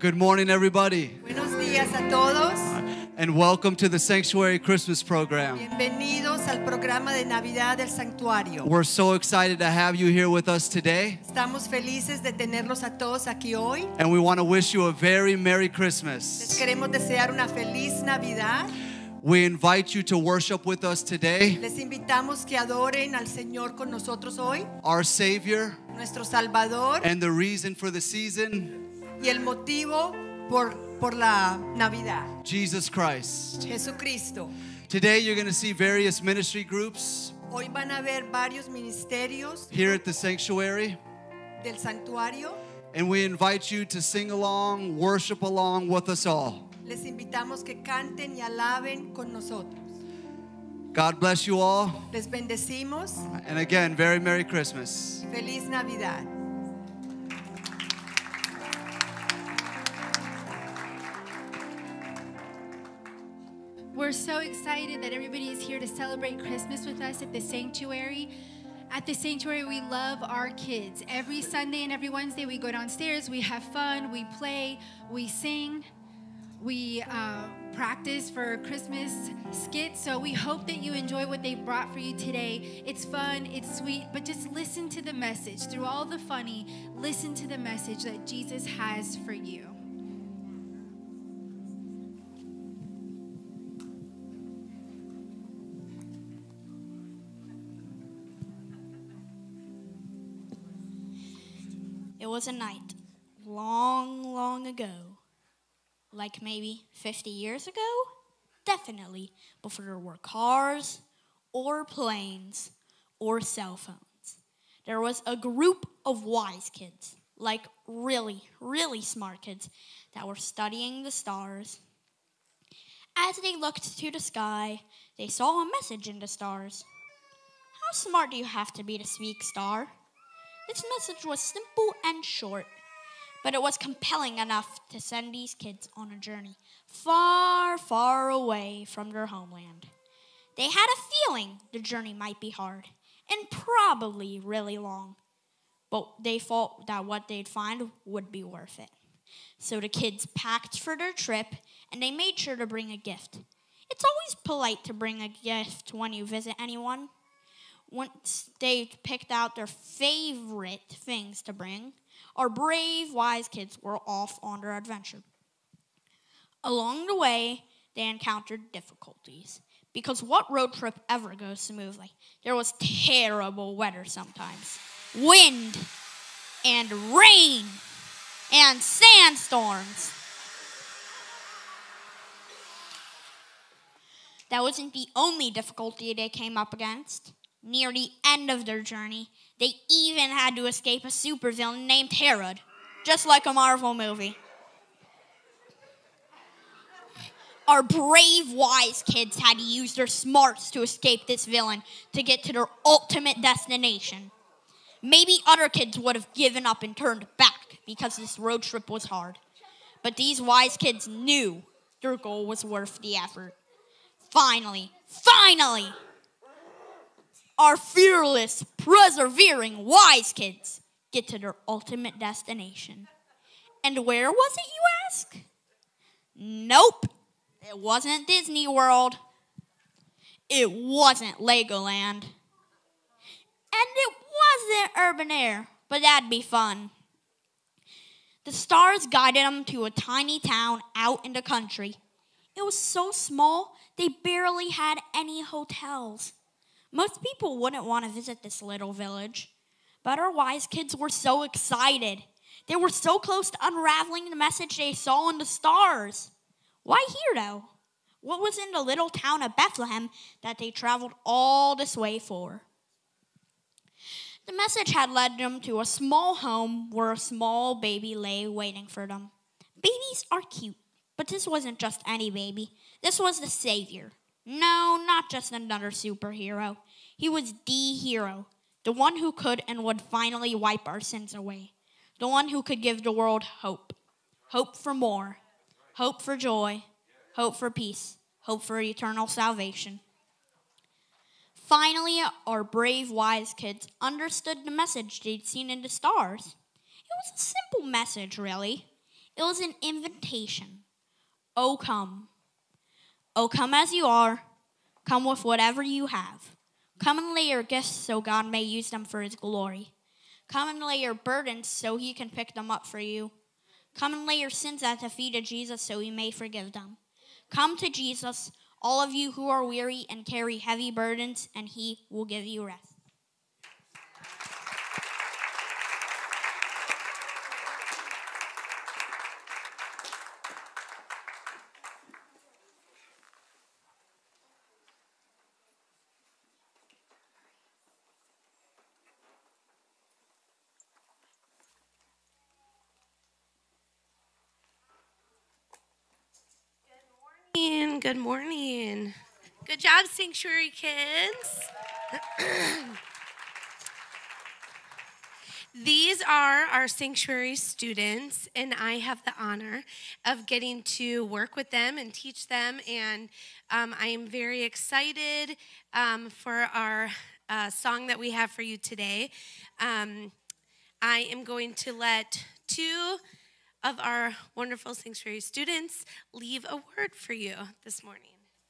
Good morning, everybody. Buenos días a todos. And welcome to the Sanctuary Christmas program. Bienvenidos al programa de Navidad del Santuario. We're so excited to have you here with us today. Estamos felices de tenerlos a todos aquí hoy. And we want to wish you a very Merry Les Christmas. queremos desear una feliz Navidad. We invite you to worship with us today. Les invitamos que adoren al Señor con nosotros hoy, Our Savior nuestro Salvador, and the reason for the season, y el motivo por la Navidad, Jesus Christ. Jesucristo. Today you're going to see various ministry groups Hoy van a ver varios ministerios here at the sanctuary. del santuario. And we invite you to sing along, worship along with us all. Les invitamos que canten y alaben con nosotros. God bless you all. Les bendecimos. And again, very Merry Christmas. Feliz Navidad. We're so excited that everybody is here to celebrate Christmas with us at the sanctuary. At the sanctuary, we love our kids. Every Sunday and every Wednesday, we go downstairs, we have fun, we play, we sing, we practice for Christmas skits. So we hope that you enjoy what they brought for you today. It's fun, it's sweet, but just listen to the message. Through all the funny, listen to the message that Jesus has for you. It was a night long, long ago, like maybe 50 years ago, definitely before there were cars or planes or cell phones. There was a group of wise kids, like really, really smart kids that were studying the stars. As they looked to the sky, they saw a message in the stars. How smart do you have to be to speak star? This message was simple and short, but it was compelling enough to send these kids on a journey far, far away from their homeland. They had a feeling the journey might be hard and probably really long, but they thought that what they'd find would be worth it. So the kids packed for their trip, and they made sure to bring a gift. It's always polite to bring a gift when you visit anyone. Once they picked out their favorite things to bring, our brave, wise kids were off on their adventure. Along the way, they encountered difficulties, because what road trip ever goes smoothly? There was terrible weather sometimes. Wind and rain and sandstorms. That wasn't the only difficulty they came up against. Near the end of their journey, they even had to escape a supervillain named Herod, just like a Marvel movie. Our brave, wise kids had to use their smarts to escape this villain to get to their ultimate destination. Maybe other kids would have given up and turned back because this road trip was hard. But these wise kids knew their goal was worth the effort. Finally, our fearless, persevering, wise kids get to their ultimate destination. And where was it, you ask? Nope, it wasn't Disney World. It wasn't Legoland. And it wasn't Urban Air, but that'd be fun. The stars guided them to a tiny town out in the country. It was so small, they barely had any hotels. Most people wouldn't want to visit this little village, but our wise kids were so excited. They were so close to unraveling the message they saw in the stars. Why here, though? What was in the little town of Bethlehem that they traveled all this way for? The message had led them to a small home where a small baby lay waiting for them. Babies are cute, but this wasn't just any baby. This was the Savior. No, not just another superhero. He was the hero, the one who could and would finally wipe our sins away, the one who could give the world hope. Hope for more, hope for joy, hope for peace, hope for eternal salvation. Finally, our brave, wise kids understood the message they'd seen in the stars. It was a simple message, really. It was an invitation. Oh, come. Oh, come as you are. Come with whatever you have. Come and lay your gifts so God may use them for his glory. Come and lay your burdens so he can pick them up for you. Come and lay your sins at the feet of Jesus so he may forgive them. Come to Jesus, all of you who are weary and carry heavy burdens, and he will give you rest. Good morning. Good job, Sanctuary kids. These are our Sanctuary students, and I have the honor of getting to work with them and teach them, and I am very excited for our song that we have for you today. I am going to let two of our wonderful Sanctuary students leave a word for you this morning.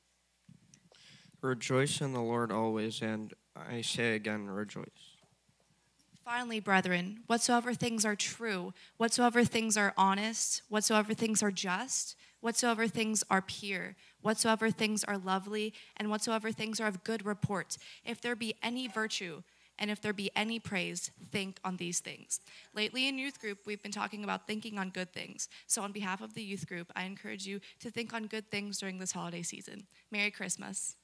Rejoice in the Lord always, and I say again, rejoice. Finally, brethren, whatsoever things are true, whatsoever things are honest, whatsoever things are just, whatsoever things are pure, whatsoever things are lovely, and whatsoever things are of good report, if there be any virtue, and if there be any praise, think on these things. Lately in youth group, we've been talking about thinking on good things. So on behalf of the youth group, I encourage you to think on good things during this holiday season. Merry Christmas.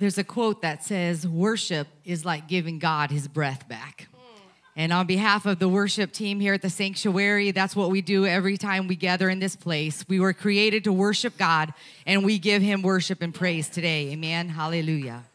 There's a quote that says, worship is like giving God his breath back. And on behalf of the worship team here at the sanctuary, that's what we do every time we gather in this place. We were created to worship God, and we give him worship and praise today. Amen. Hallelujah.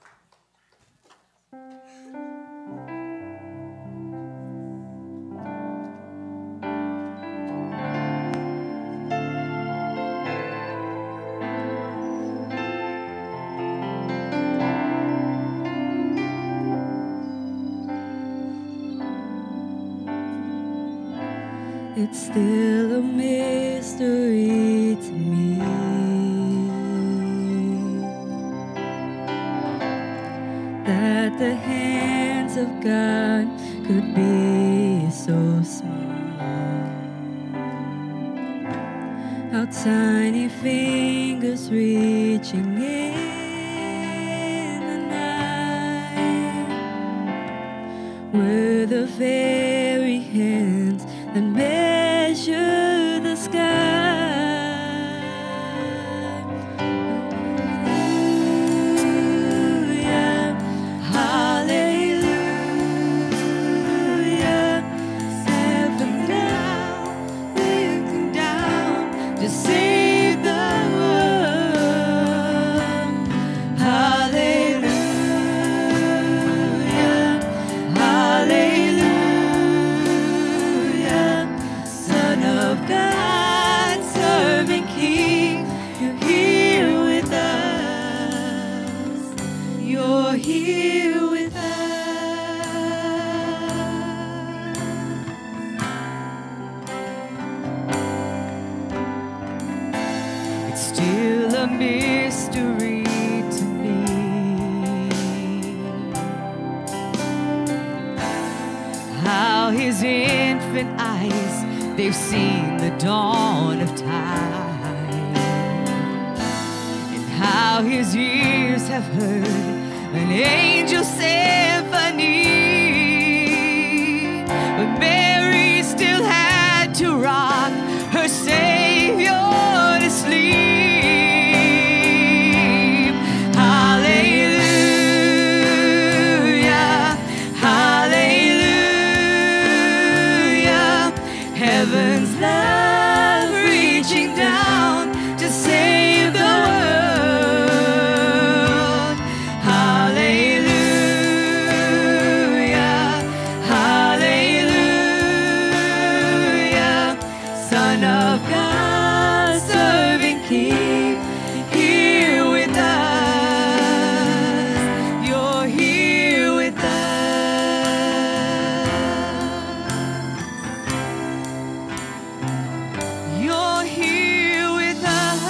It's still a mystery to me that the hands of God could be so small. How tiny fingers reaching in the night were the very hands that measure the sky. Hallelujah, hallelujah. Heaven now, looking down to save the world. Hallelujah, hallelujah. Son of God, serving King, you're here with us. You're here with us. It's still a mystery to me how his infant eyes, they've seen the dawn of time, and how his ears have heard an angel symphony. But Mary still had to rock her Savior to sleep. Hallelujah, hallelujah. Heaven's love reaching down to save the world. Hallelujah, hallelujah. Son of God, serving King, here with us. You're here with us. You're here with us.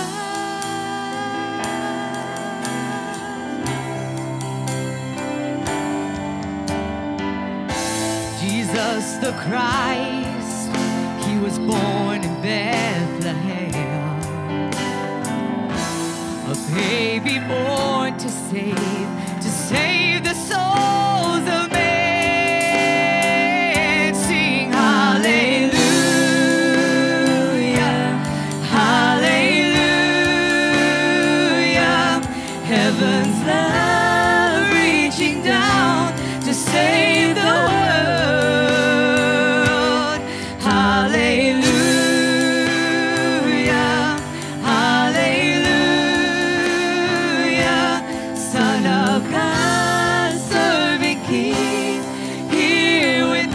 Jesus the Christ, he was born in Bethlehem, a baby born to save the souls of men. Sing hallelujah, hallelujah. Heaven's love reaching down to save the world. Hallelujah, hallelujah. Son of God, serving King, here with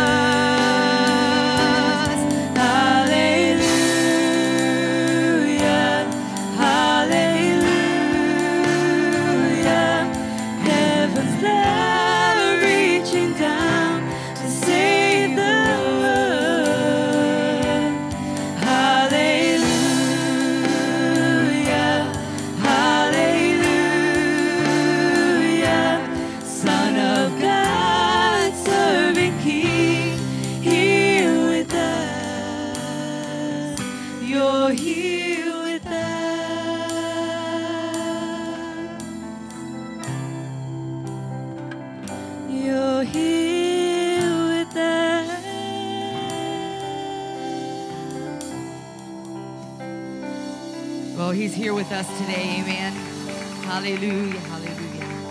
us. Hallelujah, hallelujah. Heaven's love reaching down to save the world. Hallelujah, hallelujah. Son of God, serving King, here with us. You're here with us. You're here with us. Oh, he's here with us today. Amen. Hallelujah, hallelujah.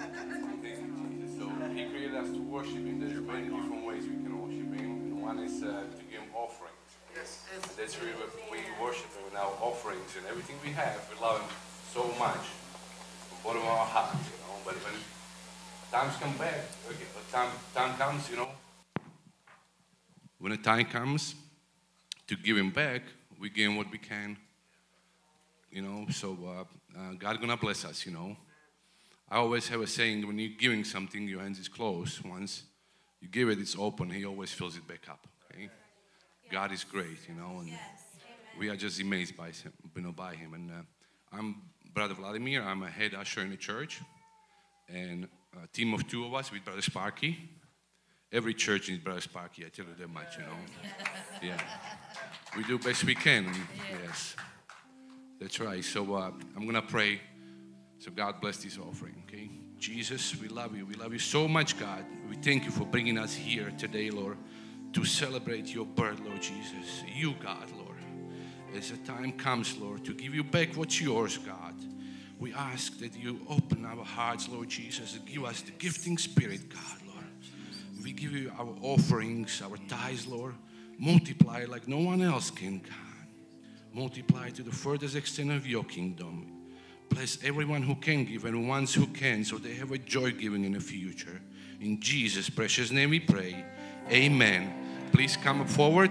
So He created us to worship Him. There's many different ways we can worship Him. And one is to give Him offerings. And that's really what we worship Him with our offerings and everything we have. We love Him so much from the bottom of our hearts, you know. But when times come back, okay, time comes, you know. When the time comes to give Him back, we give Him what we can, you know. So God gonna bless us, you know. I always have a saying: when you're giving something, your hands is closed. Once you give it, it's open. He always fills it back up. Okay? God is great, you know, and we are just amazed by Him, you know, by Him. And I'm Brother Vladimir. I'm a head usher in the church, and a team of 2 of us with Brother Sparky. Every church needs Brother Sparky. I tell you that much, you know. Yeah, we do best we can. And yes, that's right. So I'm gonna pray. So God bless this offering. Okay, Jesus, we love you. We love you so much, God. We thank you for bringing us here today, Lord, to celebrate your birth, Lord Jesus. You, God, Lord. As the time comes, Lord, to give you back what's yours, God, we ask that you open our hearts, Lord Jesus, and give us the gifting spirit, God, Lord. We give you our offerings, our tithes, Lord. Multiply like no one else can, God. Multiply to the furthest extent of your kingdom. Bless everyone who can give and ones who can, so they have a joy giving in the future. In Jesus' precious name we pray. Amen. Please come forward.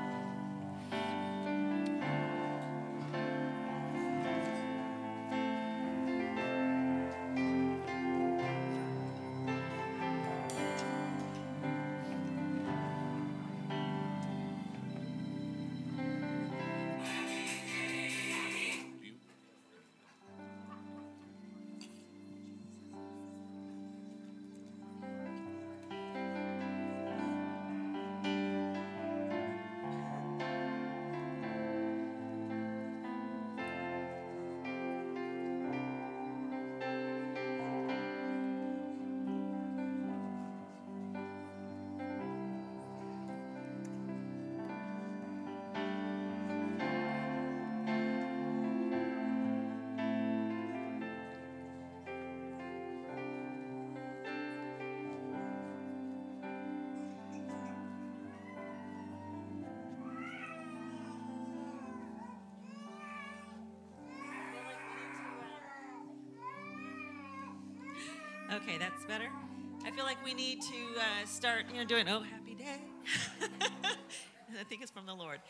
Okay, that's better. I feel like we need to start, doing, oh, happy day. I think it's from the Lord.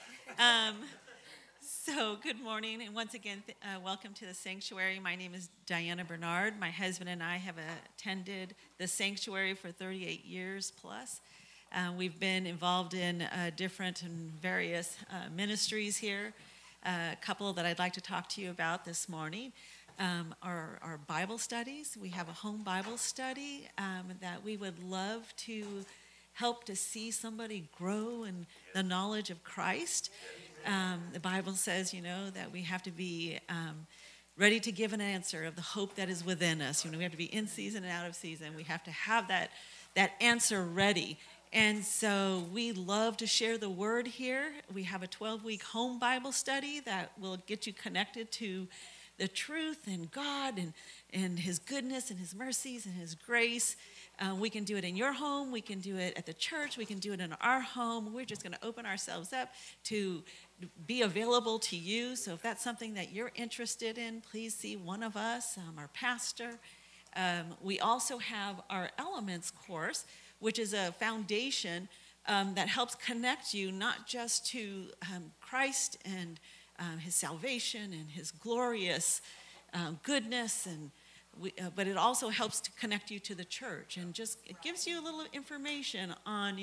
So good morning, and once again, welcome to the sanctuary. My name is Diana Bernard. My husband and I have attended the sanctuary for 38 years plus. We've been involved in different and various ministries here. A couple that I'd like to talk to you about this morning. Our Bible studies. We have a home Bible study that we would love to help to see somebody grow in the knowledge of Christ. The Bible says, that we have to be ready to give an answer of the hope that is within us. We have to be in season and out of season. We have to have that answer ready. And so we love to share the word here. We have a 12-week home Bible study that will get you connected to the truth and God and His goodness and His mercies and His grace. We can do it in your home. We can do it at the church. We can do it in our home. We're just going to open ourselves up to be available to you. So if that's something that you're interested in, please see one of us, our pastor. We also have our Elements course, which is a foundation that helps connect you not just to Christ and His salvation and His glorious goodness, but it also helps to connect you to the church, and just it gives you a little information on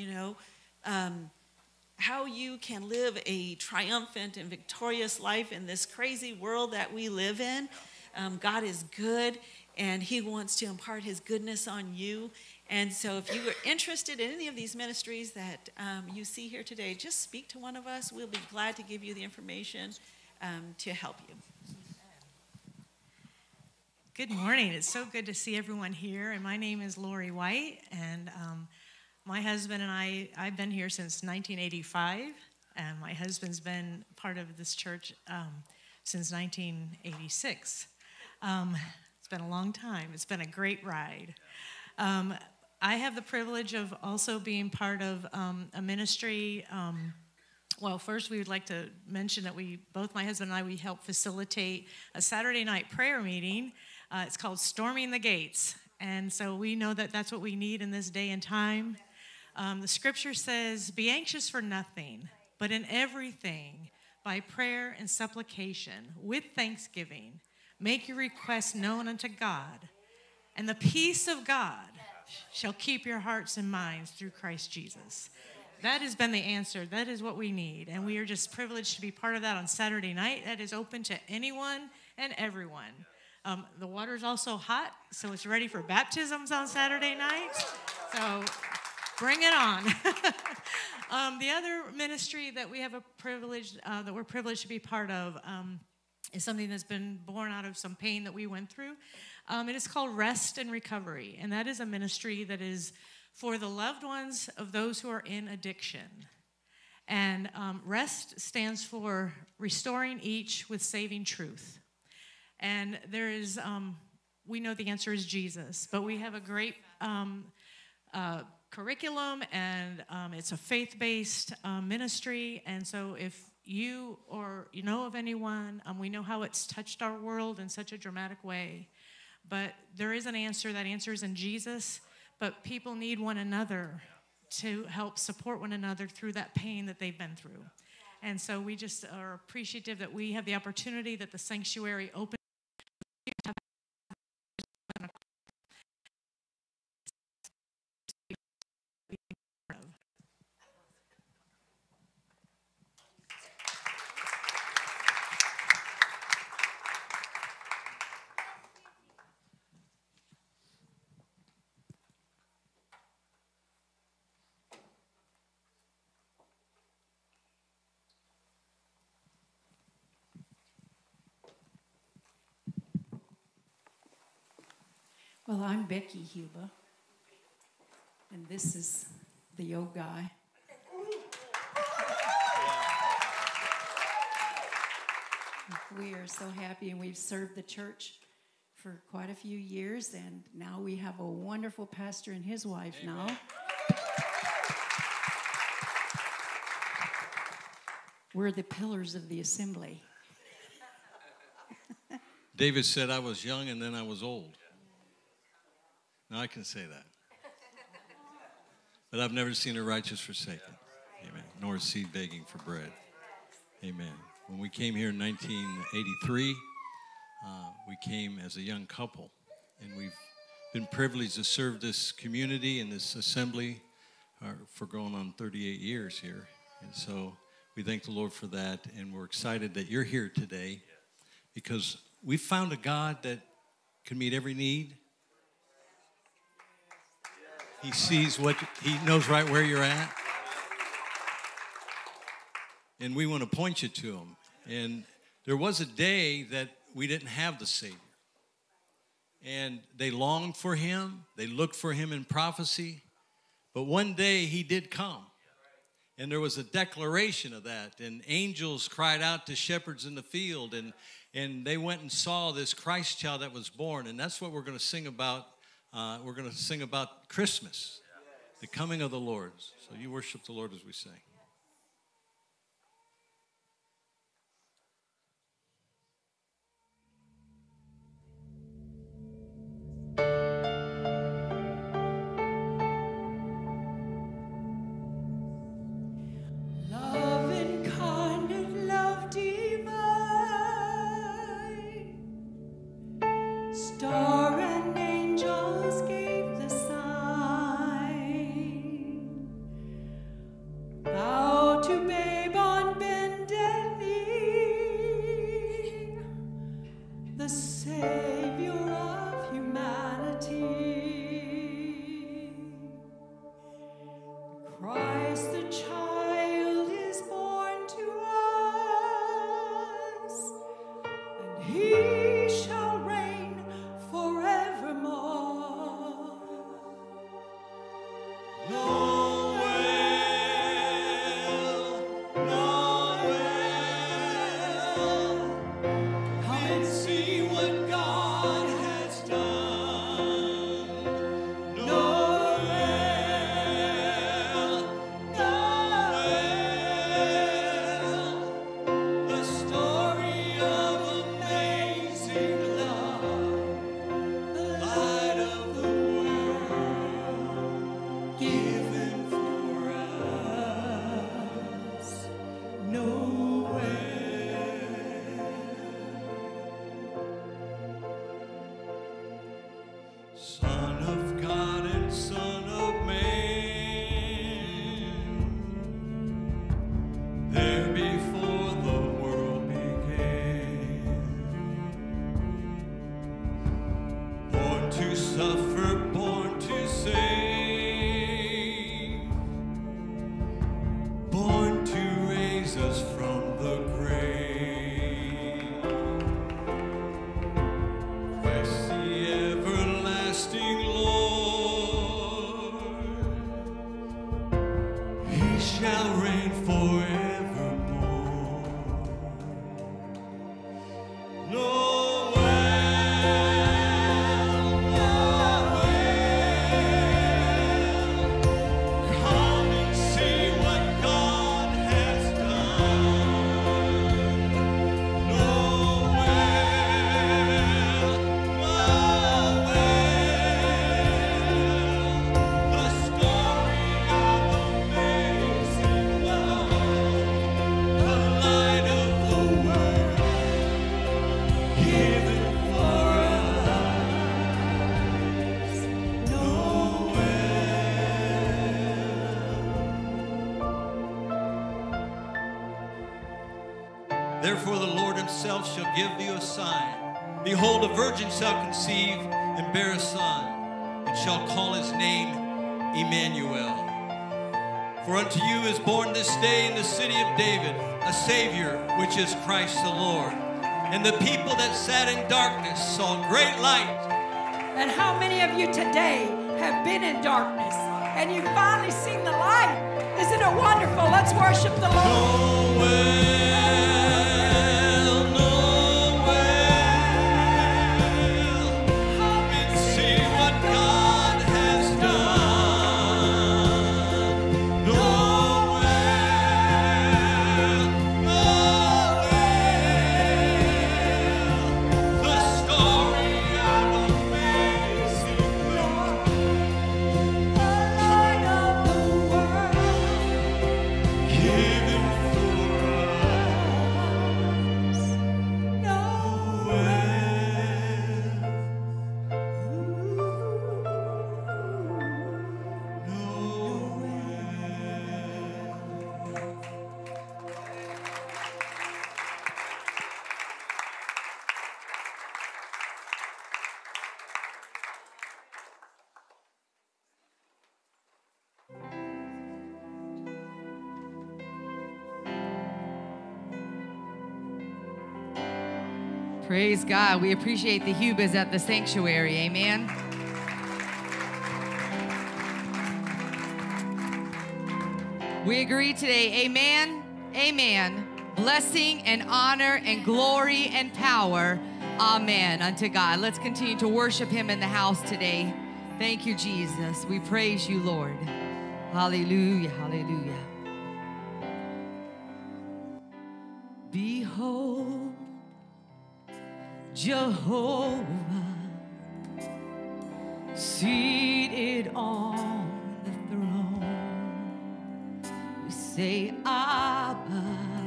how you can live a triumphant and victorious life in this crazy world that we live in. God is good, and He wants to impart His goodness on you. And so if you are interested in any of these ministries that you see here today, just speak to one of us. We'll be glad to give you the information to help you. Good morning. It's so good to see everyone here. And my name is Lori White. And my husband and I've been here since 1985. And my husband's been part of this church since 1986. It's been a long time. It's been a great ride. I have the privilege of also being part of a ministry. Well, first we would like to mention that both my husband and I, we help facilitate a Saturday night prayer meeting. It's called Storming the Gates. And so we know that that's what we need in this day and time. The scripture says, be anxious for nothing, but in everything, by prayer and supplication, with thanksgiving, make your requests known unto God. And the peace of God shall keep your hearts and minds through Christ Jesus. That has been the answer. That is what we need. And we are just privileged to be part of that on Saturday night. That is open to anyone and everyone. The water is also hot, so it's ready for baptisms on Saturday night. So bring it on. The other ministry that we have a privilege, that we're privileged to be part of, is something that's been born out of some pain that we went through. It is called Rest and Recovery, and that is a ministry that is for the loved ones of those who are in addiction. And REST stands for Restoring Each with Saving Truth. And there is, we know the answer is Jesus, but we have a great curriculum, and it's a faith-based ministry. And so if you or you know of anyone, we know how it's touched our world in such a dramatic way. But there is an answer. That answer is in Jesus. But people need one another to help support one another through that pain that they've been through. And so we just are appreciative that we have the opportunity that the sanctuary opened. Well, I'm Becky Huba, and this is the yo guy. We are so happy, and we've served the church for quite a few years, and now we have a wonderful pastor and his wife now. We're the pillars of the assembly. David said I was young and then I was old. Now I can say that. But I've never seen a righteous forsaken. Amen. Nor a seed begging for bread. Amen. When we came here in 1983, we came as a young couple. And we've been privileged to serve this community and this assembly for going on 38 years here. And so we thank the Lord for that. And we're excited that you're here today because we found a God that can meet every need. He sees he knows right where you're at. And we want to point you to him. And there was a day that we didn't have the Savior. And they longed for him. They looked for him in prophecy. But one day he did come. And there was a declaration of that. And angels cried out to shepherds in the field. And they went and saw this Christ child that was born. And that's what we're going to sing about. We're going to sing about Christmas, the coming of the Lord. So you worship the Lord as we sing. Love incarnate, love divine, star and angels gave the sign. Bow to babe on bended knee, the Savior of humanity. Christ the child is born to us, and he shall reign forevermore. Noel, Noel, come and see what God has suffer, born to save, born to raise us from the grave. Christ the everlasting Lord, He shall reign forevermore. Come and see what God has done. The story of amazing love, the light of the world, given for us, Therefore the Lord himself shall give thee a sign. Behold, a virgin shall conceive and bear a son, and shall call his name Emmanuel. For unto you is born this day in the city of David a Savior, which is Christ the Lord. And the people that sat in darkness saw great light. And how many of you today have been in darkness and you've finally seen the light? Isn't it wonderful? Let's worship the Lord. Praise God. We appreciate the Hubas at the sanctuary. Amen. We agree today. Amen. Amen. Blessing and honor and glory and power. Amen. Unto God. Let's continue to worship him in the house today. Thank you, Jesus. We praise you, Lord. Hallelujah. Hallelujah. Behold, Jehovah seated on the throne. We say, Abba,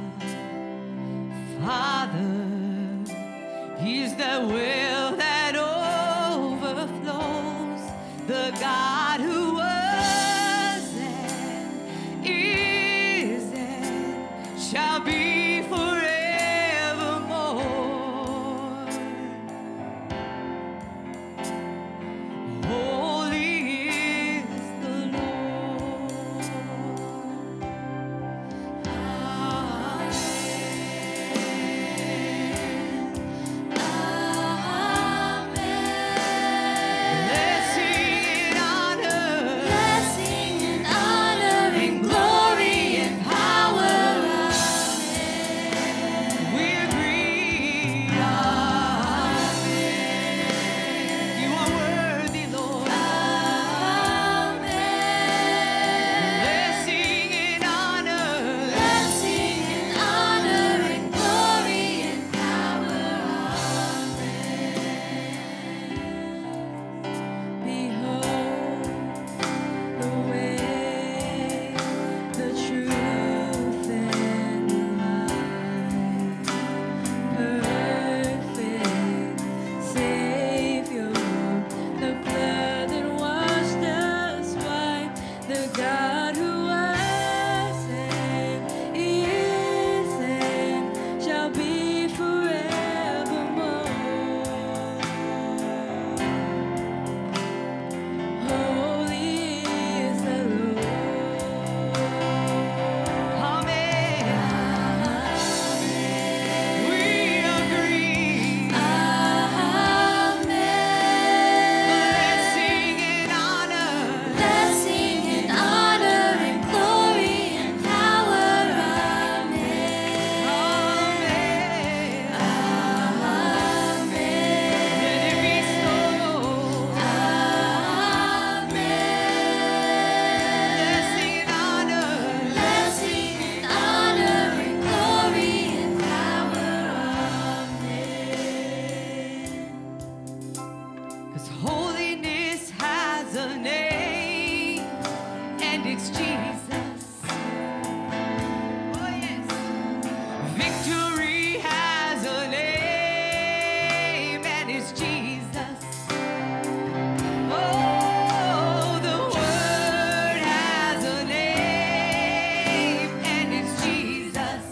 Father. He's the well that overflows, the God who was and is and shall be forevermore. Holy is the Lord. Amen. it's Jesus. Oh, yes. Victory has a name, and it's Jesus. Oh, the word has a name, and it's Jesus.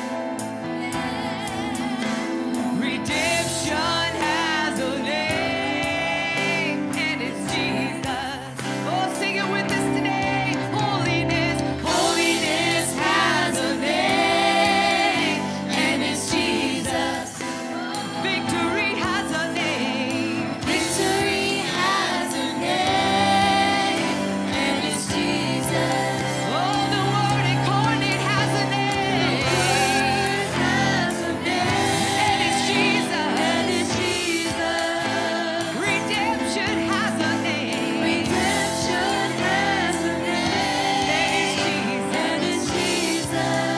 Redemption has a name, and it's Jesus. Oh, sing it with us today. Holiness, holiness has a name, and it's Jesus. Victory has a name. Victory has a name, and it's Jesus. Oh, the word incarnate has a name. The word has a name, and it's Jesus. And it's Jesus. Redemption has a name. Redemption has a name, and it's Jesus.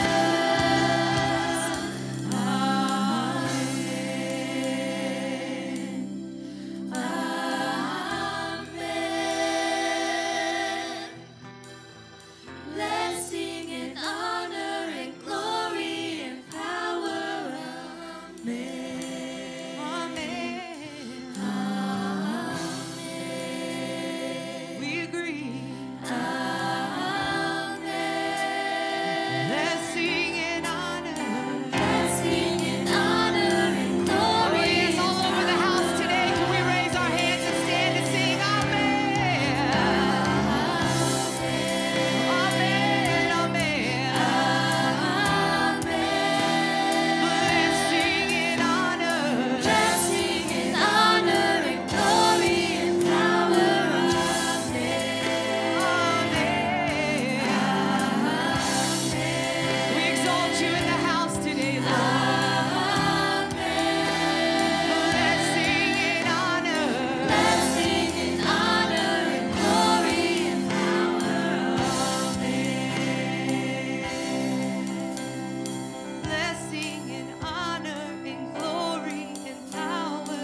Blessing and honor and glory and power. Amen. Amen. We agree. Amen. Blessing and honor. Blessing and honor and glory. Oh, yes, all over the house today. Can we raise our hands and stand and sing Amen? Amen, amen. Blessing and honor. Blessing and honor and glory and power. Amen. We exalt you in the house today, Lord. Blessing and honor. Blessing and honor and glory and power. Blessing and honor and glory and power.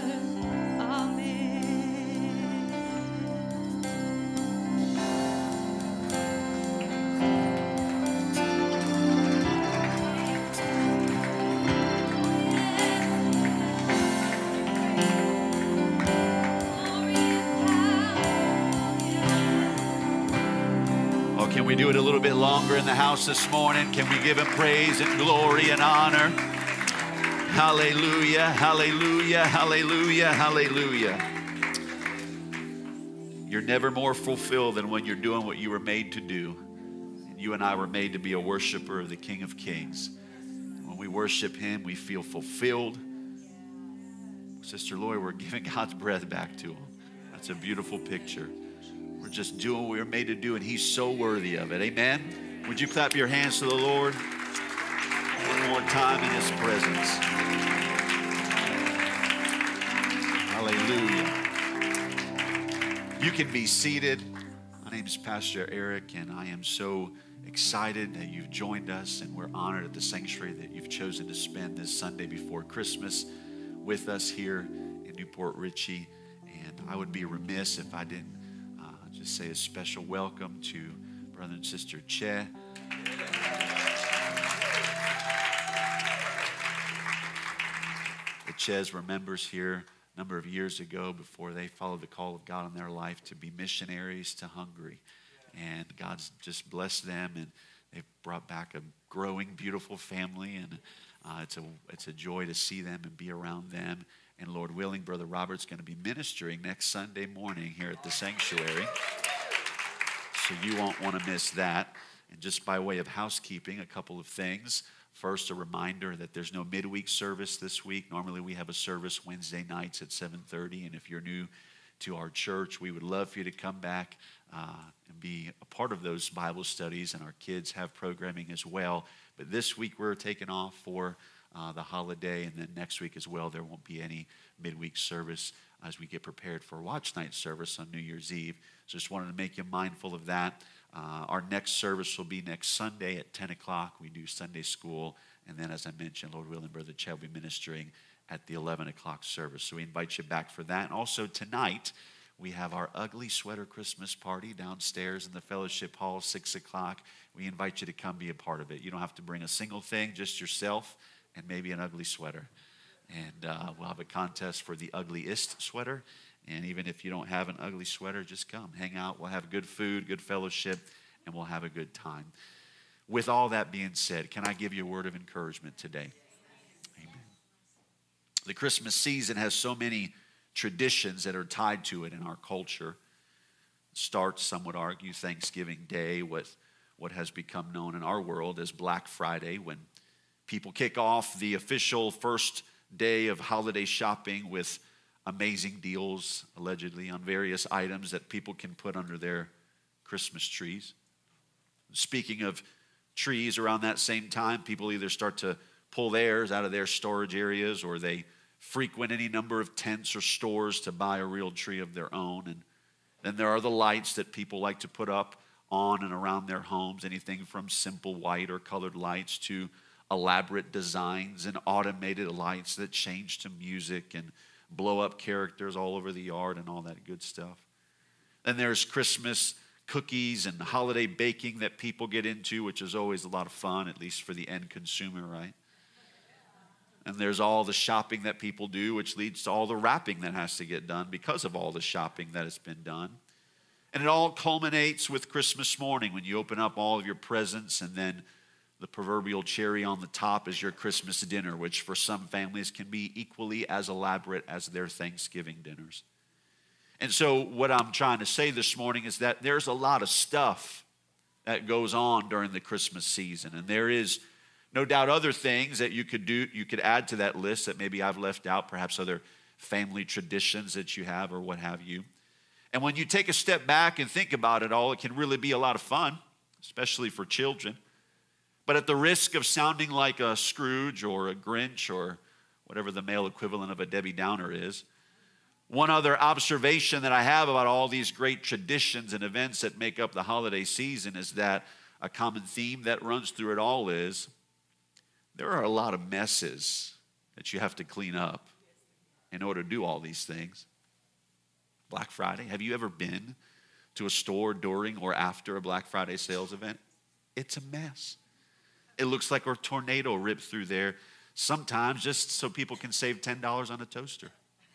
Oh, can we do it a little bit longer in the house this morning? Can we give him praise and glory and honor? Hallelujah, hallelujah, hallelujah, hallelujah. You're never more fulfilled than when you're doing what you were made to do. And you and I were made to be a worshiper of the King of Kings. When we worship him, we feel fulfilled. Sister Lori, we're giving God's breath back to him. That's a beautiful picture. We're just doing what we were made to do, and he's so worthy of it. Amen? Would you clap your hands to the Lord? One more time in his presence. Hallelujah. You can be seated. My name is Pastor Eric, and I am so excited that you've joined us, and we're honored at the sanctuary that you've chosen to spend this Sunday before Christmas with us here in Newport Richey. And I would be remiss if I didn't just say a special welcome to Brother and Sister Che. The Ches were members here a number of years ago before they followed the call of God in their life to be missionaries to Hungary. And God's just blessed them, and they've brought back a growing, beautiful family, and it's a joy to see them and be around them. And Lord willing, Brother Robert's going to be ministering next Sunday morning here at the sanctuary. So you won't want to miss that. And just by way of housekeeping, a couple of things. First, a reminder that there's no midweek service this week. Normally we have a service Wednesday nights at 7:30. And if you're new to our church, we would love for you to come back and be a part of those Bible studies. And our kids have programming as well. But this week we're taking off for the holiday, and then next week as well, there won't be any midweek service as we get prepared for watch night service on New Year's Eve. So just wanted to make you mindful of that. Our next service will be next Sunday at 10 o'clock. We do Sunday school, and then as I mentioned, Lord willing, Brother Chad will be ministering at the 11 o'clock service. So we invite you back for that. And also tonight, We have our ugly sweater Christmas party downstairs in the fellowship hall, 6 o'clock. We invite you to come be a part of it. You don't have to bring a single thing, just yourself and maybe an ugly sweater. And we'll have a contest for the ugliest sweater. And even if you don't have an ugly sweater, just come, hang out. We'll have good food, good fellowship, and we'll have a good time. With all that being said, can I give you a word of encouragement today? Amen. The Christmas season has so many traditions that are tied to it in our culture. It starts, some would argue, Thanksgiving Day with what has become known in our world as Black Friday, when people kick off the official first day of holiday shopping with amazing deals, allegedly, on various items that people can put under their Christmas trees. Speaking of trees, around that same time, people either start to pull theirs out of their storage areas, or they frequent any number of tents or stores to buy a real tree of their own. And then there are the lights that people like to put up on and around their homes, anything from simple white or colored lights to elaborate designs and automated lights that change to music and blow up characters all over the yard and all that good stuff. Then there's Christmas cookies and holiday baking that people get into, which is always a lot of fun, at least for the end consumer, right? And there's all the shopping that people do, which leads to all the wrapping that has to get done because of all the shopping that has been done. And it all culminates with Christmas morning when you open up all of your presents, and then the proverbial cherry on the top is your Christmas dinner, which for some families can be equally as elaborate as their Thanksgiving dinners. And so what I'm trying to say this morning is that there's a lot of stuff that goes on during the Christmas season. And there is no doubt other things that you could do, you could add to that list that maybe I've left out, perhaps other family traditions that you have or what have you. And when you take a step back and think about it all, it can really be a lot of fun, especially for children. But at the risk of sounding like a Scrooge or a Grinch or whatever the male equivalent of a Debbie Downer is, one other observation that I have about all these great traditions and events that make up the holiday season is that a common theme that runs through it all is there are a lot of messes that you have to clean up in order to do all these things. Black Friday, have you ever been to a store during or after a Black Friday sales event? It's a mess. It looks like a tornado ripped through there, sometimes just so people can save $10 on a toaster.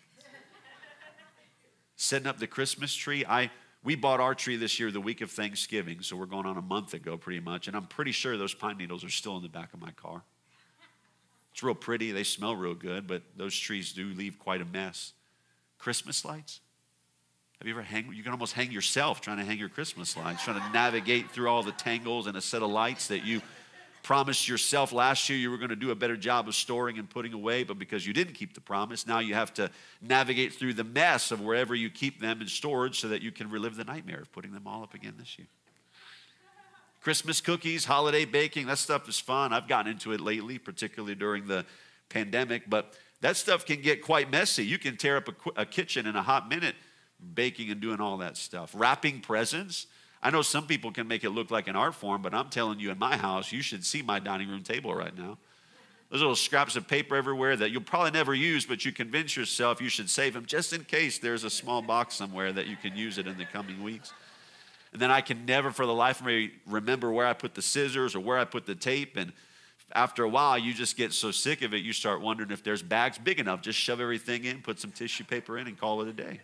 Setting up the Christmas tree, we bought our tree this year the week of Thanksgiving, so we're going on a month ago pretty much, and I'm pretty sure those pine needles are still in the back of my car. It's real pretty, they smell real good, but those trees do leave quite a mess. Christmas lights? Have you ever you can almost hang yourself trying to hang your Christmas lights, trying to navigate through all the tangles and a set of lights that you promised yourself last year you were going to do a better job of storing and putting away, but because you didn't keep the promise, now you have to navigate through the mess of wherever you keep them in storage so that you can relive the nightmare of putting them all up again this year. Christmas cookies, holiday baking, that stuff is fun. I've gotten into it lately, particularly during the pandemic, but that stuff can get quite messy. You can tear up a kitchen in a hot minute baking and doing all that stuff. Wrapping presents. I know some people can make it look like an art form, but I'm telling you, in my house, you should see my dining room table right now. There's little scraps of paper everywhere that you'll probably never use, but you convince yourself you should save them just in case there's a small box somewhere that you can use it in the coming weeks. And then I can never for the life of me remember where I put the scissors or where I put the tape. And after a while, you just get so sick of it, you start wondering if there's bags big enough. Just shove everything in, put some tissue paper in, and call it a day.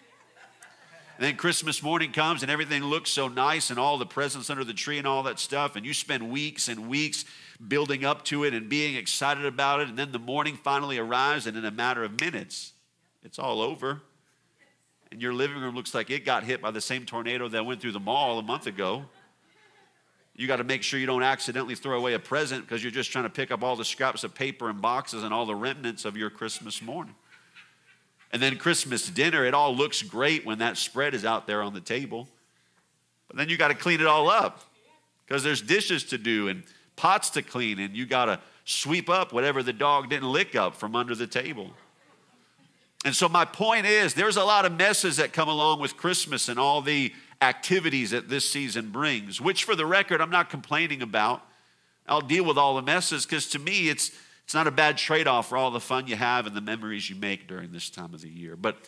And then Christmas morning comes and everything looks so nice and all the presents under the tree and all that stuff. And you spend weeks and weeks building up to it and being excited about it. And then the morning finally arrives, and in a matter of minutes, it's all over. And your living room looks like it got hit by the same tornado that went through the mall a month ago. You got to make sure you don't accidentally throw away a present because you're just trying to pick up all the scraps of paper and boxes and all the remnants of your Christmas morning. And then Christmas dinner, it all looks great when that spread is out there on the table. But then you got to clean it all up because there's dishes to do and pots to clean, and you got to sweep up whatever the dog didn't lick up from under the table. And so my point is, there's a lot of messes that come along with Christmas and all the activities that this season brings, which for the record, I'm not complaining about. I'll deal with all the messes because to me, it's not a bad trade-off for all the fun you have and the memories you make during this time of the year. But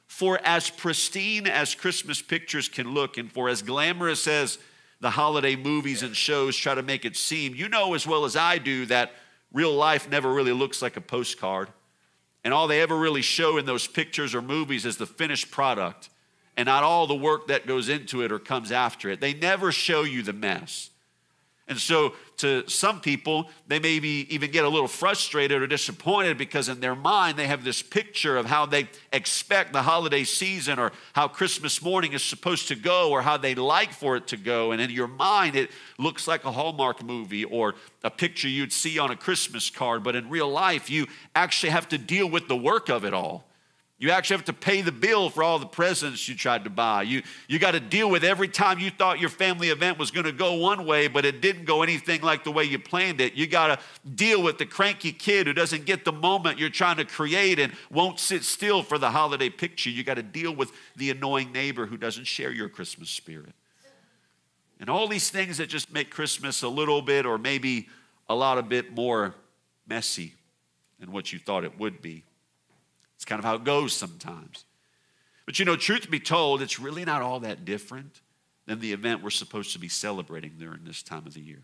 For as pristine as Christmas pictures can look, and for as glamorous as the holiday movies and shows try to make it seem, you know as well as I do that real life never really looks like a postcard. And all they ever really show in those pictures or movies is the finished product and not all the work that goes into it or comes after it. They never show you the mess. And so to some people, they maybe even get a little frustrated or disappointed because in their mind they have this picture of how they expect the holiday season or how Christmas morning is supposed to go or how they like for it to go. And in your mind, it looks like a Hallmark movie or a picture you'd see on a Christmas card. But in real life, you actually have to deal with the work of it all. You actually have to pay the bill for all the presents you tried to buy. You got to deal with every time you thought your family event was going to go one way, but it didn't go anything like the way you planned it. You got to deal with the cranky kid who doesn't get the moment you're trying to create and won't sit still for the holiday picture. You got to deal with the annoying neighbor who doesn't share your Christmas spirit. And all these things that just make Christmas a little bit or maybe a lot of bit more messy than what you thought it would be. It's kind of how it goes sometimes. But you know, truth be told, it's really not all that different than the event we're supposed to be celebrating during this time of the year.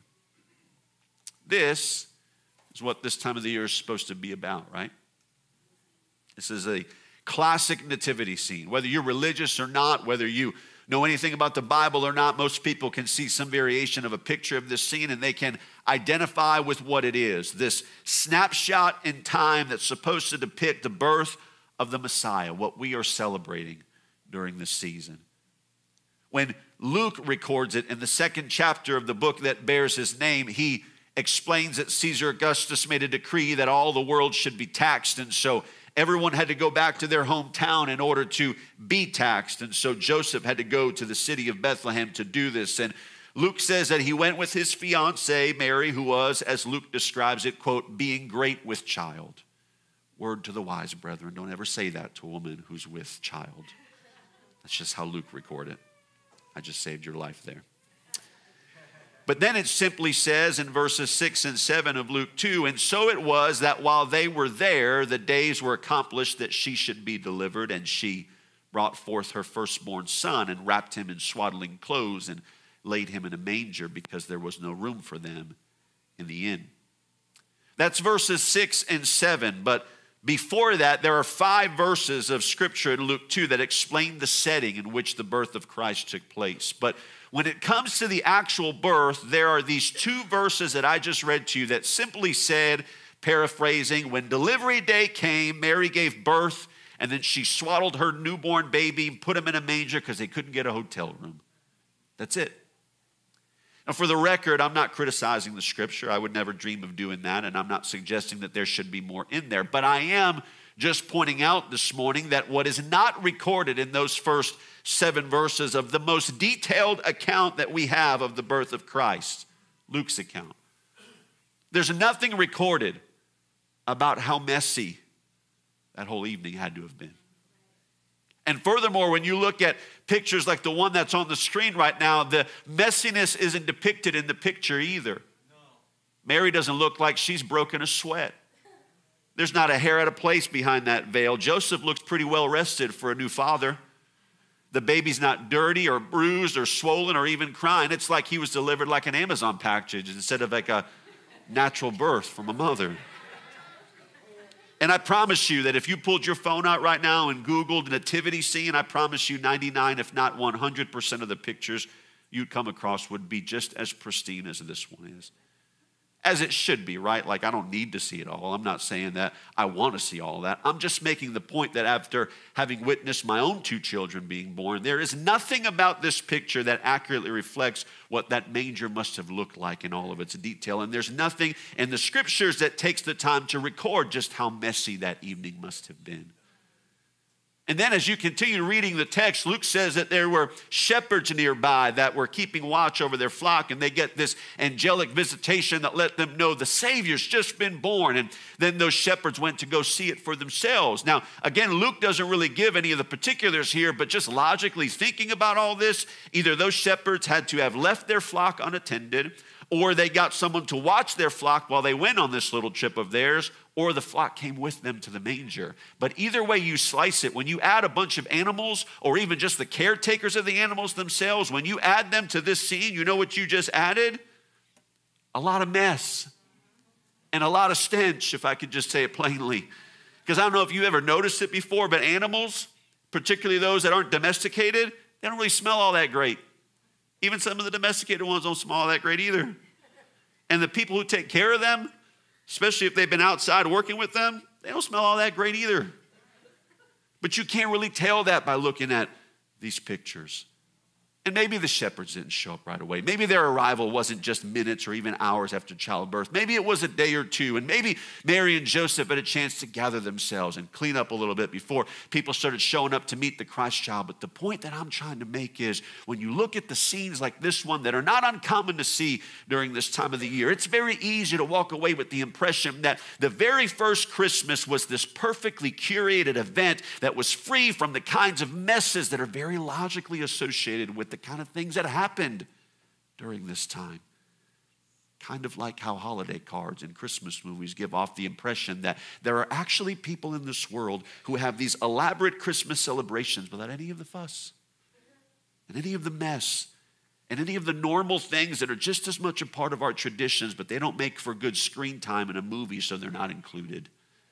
This is what this time of the year is supposed to be about, right? This is a classic nativity scene. Whether you're religious or not, whether you know anything about the Bible or not, most people can see some variation of a picture of this scene and they can identify with what it is. This snapshot in time that's supposed to depict the birth of the Messiah, what we are celebrating during this season. When Luke records it in the 2nd chapter of the book that bears his name, he explains that Caesar Augustus made a decree that all the world should be taxed, and so everyone had to go back to their hometown in order to be taxed. And so Joseph had to go to the city of Bethlehem to do this. And Luke says that he went with his fiancée, Mary, who was, as Luke describes it, quote, being great with child. Word to the wise, brethren, don't ever say that to a woman who's with child. That's just how Luke recorded it. I just saved your life there. But then it simply says in verses 6 and 7 of Luke 2, and so it was that while they were there, the days were accomplished that she should be delivered, and she brought forth her firstborn son and wrapped him in swaddling clothes and laid him in a manger because there was no room for them in the inn. That's verses 6 and 7, but before that, there are 5 verses of scripture in Luke 2 that explain the setting in which the birth of Christ took place. But when it comes to the actual birth, there are these 2 verses that I just read to you that simply said, paraphrasing, when delivery day came, Mary gave birth, and then she swaddled her newborn baby and put him in a manger because they couldn't get a hotel room. That's it. Now, for the record, I'm not criticizing the scripture. I would never dream of doing that, and I'm not suggesting that there should be more in there. But I am just pointing out this morning that what is not recorded in those first 7 verses of the most detailed account that we have of the birth of Christ, Luke's account, there's nothing recorded about how messy that whole evening had to have been. And furthermore, when you look at pictures like the one that's on the screen right now, the messiness isn't depicted in the picture either. No. Mary doesn't look like she's broken a sweat. There's not a hair out of place behind that veil. Joseph looks pretty well rested for a new father. The baby's not dirty or bruised or swollen or even crying. It's like he was delivered like an Amazon package instead of like a natural birth from a mother. And I promise you that if you pulled your phone out right now and Googled nativity scene, I promise you 99, if not 100% of the pictures you'd come across would be just as pristine as this one is. As it should be, right? Like, I don't need to see it all. I'm not saying that I want to see all that. I'm just making the point that after having witnessed my own 2 children being born, there is nothing about this picture that accurately reflects what that manger must have looked like in all of its detail. And there's nothing in the scriptures that takes the time to record just how messy that evening must have been. And then as you continue reading the text, Luke says that there were shepherds nearby that were keeping watch over their flock, and they get this angelic visitation that let them know the Savior's just been born. And then those shepherds went to go see it for themselves. Now, again, Luke doesn't really give any of the particulars here, but just logically thinking about all this, either those shepherds had to have left their flock unattended, or they got someone to watch their flock while they went on this little trip of theirs, or the flock came with them to the manger. But either way you slice it, when you add a bunch of animals, or even just the caretakers of the animals themselves, when you add them to this scene, you know what you just added? A lot of mess and a lot of stench, if I could just say it plainly. Because I don't know if you ever noticed it before, but animals, particularly those that aren't domesticated, they don't really smell all that great. Even some of the domesticated ones don't smell all that great either. And the people who take care of them, especially if they've been outside working with them, they don't smell all that great either. But you can't really tell that by looking at these pictures. And maybe the shepherds didn't show up right away. Maybe their arrival wasn't just minutes or even hours after childbirth. Maybe it was a day or two. And maybe Mary and Joseph had a chance to gather themselves and clean up a little bit before people started showing up to meet the Christ child. But the point that I'm trying to make is when you look at the scenes like this one that are not uncommon to see during this time of the year, it's very easy to walk away with the impression that the very first Christmas was this perfectly curated event that was free from the kinds of messes that are very logically associated with the kind of things that happened during this time. Kind of like how holiday cards and Christmas movies give off the impression that there are actually people in this world who have these elaborate Christmas celebrations without any of the fuss and any of the mess and any of the normal things that are just as much a part of our traditions, but they don't make for good screen time in a movie, so they're not included.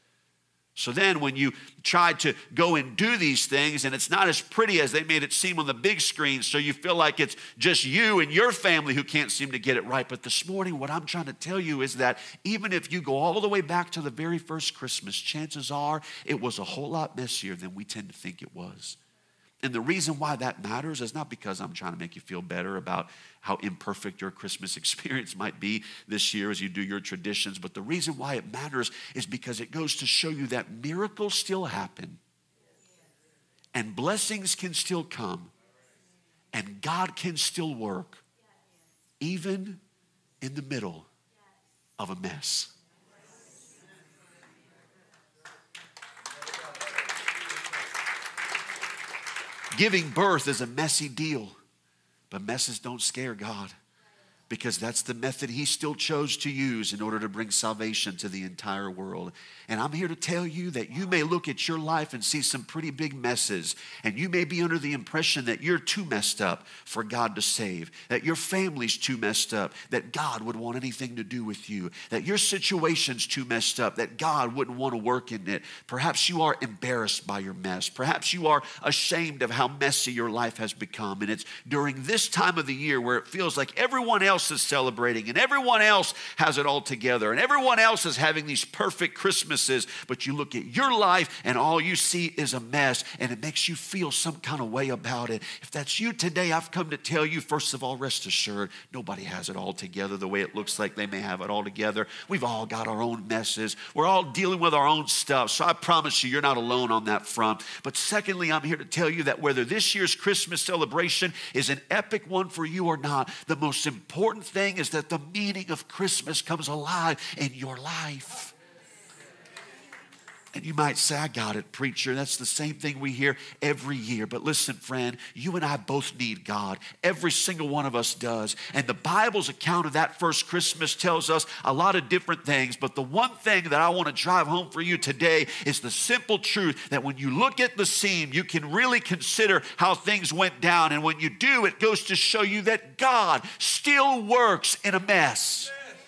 So then when you try to go and do these things and it's not as pretty as they made it seem on the big screen, so you feel like it's just you and your family who can't seem to get it right. But this morning, what I'm trying to tell you is that even if you go all the way back to the very first Christmas, chances are it was a whole lot messier than we tend to think it was. And the reason why that matters is not because I'm trying to make you feel better about how imperfect your Christmas experience might be this year as you do your traditions, but the reason why it matters is because it goes to show you that miracles still happen and blessings can still come and God can still work even in the middle of a mess. Giving birth is a messy deal, but messes don't scare God because that's the method he still chose to use in order to bring salvation to the entire world. And I'm here to tell you that you may look at your life and see some pretty big messes, and you may be under the impression that you're too messed up for God to save, that your family's too messed up, that God would want anything to do with you, that your situation's too messed up, that God wouldn't want to work in it. Perhaps you are embarrassed by your mess. Perhaps you are ashamed of how messy your life has become. And it's during this time of the year where it feels like everyone else is celebrating and everyone else has it all together and everyone else is having these perfect Christmases, but you look at your life and all you see is a mess and it makes you feel some kind of way about it. If that's you today, I've come to tell you, first of all, rest assured, nobody has it all together the way it looks like they may have it all together. We've all got our own messes. We're all dealing with our own stuff. So I promise you, you're not alone on that front. But secondly, I'm here to tell you that whether this year's Christmas celebration is an epic one for you or not, the most important thing is that the meaning of Christmas comes alive in your life. And you might say, I got it, preacher. That's the same thing we hear every year. But listen, friend, you and I both need God. Every single one of us does. And the Bible's account of that first Christmas tells us a lot of different things. But the one thing that I want to drive home for you today is the simple truth that when you look at the scene, you can really consider how things went down. And when you do, it goes to show you that God still works in a mess.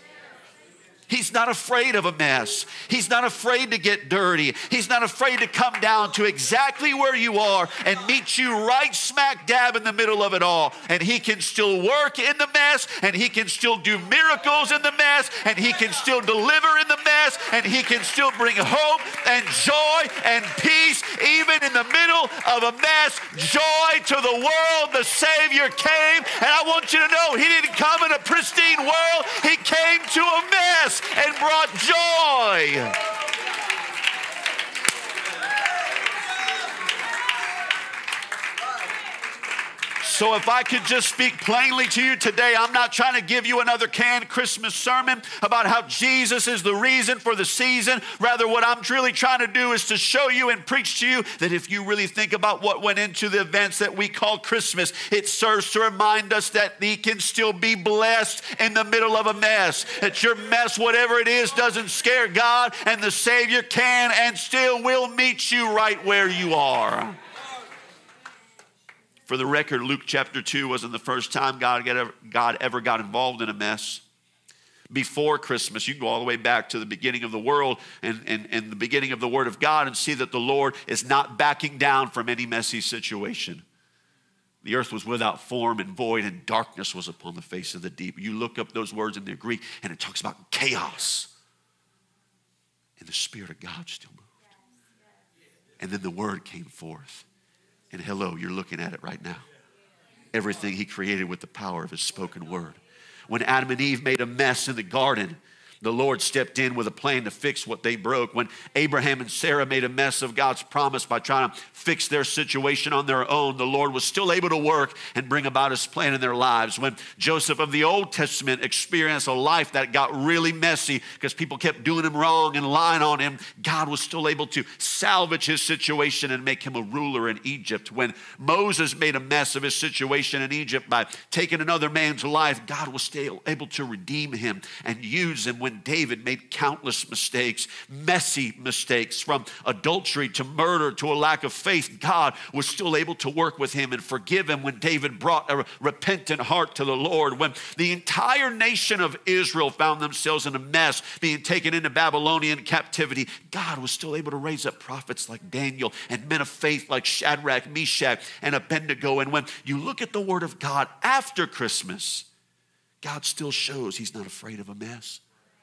He's not afraid of a mess. He's not afraid to get dirty. He's not afraid to come down to exactly where you are and meet you right smack dab in the middle of it all. And he can still work in the mess, and he can still do miracles in the mess, and he can still deliver in the mess, and he can still bring hope and joy and peace even in the middle of a mess. Joy to the world. The Savior came, and I want you to know he didn't come in a pristine world. He came to a mess and brought joy. So if I could just speak plainly to you today, I'm not trying to give you another canned Christmas sermon about how Jesus is the reason for the season. Rather, what I'm really trying to do is to show you and preach to you that if you really think about what went into the events that we call Christmas, it serves to remind us that we can still be blessed in the middle of a mess. That your mess, whatever it is, doesn't scare God, and the Savior can and still will meet you right where you are. For the record, Luke chapter 2 wasn't the first time God ever got involved in a mess. Before Christmas, you can go all the way back to the beginning of the world and the beginning of the Word of God and see that the Lord is not backing down from any messy situation. The earth was without form and void, and darkness was upon the face of the deep. You look up those words in the Greek, and it talks about chaos. And the Spirit of God still moved. And then the Word came forth. And hello, you're looking at it right now. Everything He created with the power of His spoken word. When Adam and Eve made a mess in the garden, the Lord stepped in with a plan to fix what they broke. When Abraham and Sarah made a mess of God's promise by trying to fix their situation on their own, the Lord was still able to work and bring about His plan in their lives. When Joseph of the Old Testament experienced a life that got really messy because people kept doing him wrong and lying on him, God was still able to salvage his situation and make him a ruler in Egypt. When Moses made a mess of his situation in Egypt by taking another man's life, God was still able to redeem him and use him. When David made countless mistakes, messy mistakes, from adultery to murder to a lack of faith, God was still able to work with him and forgive him. When David brought a repentant heart to the Lord, when the entire nation of Israel found themselves in a mess, being taken into Babylonian captivity, God was still able to raise up prophets like Daniel and men of faith like Shadrach, Meshach, and Abednego. And when you look at the Word of God after Christmas, God still shows He's not afraid of a mess.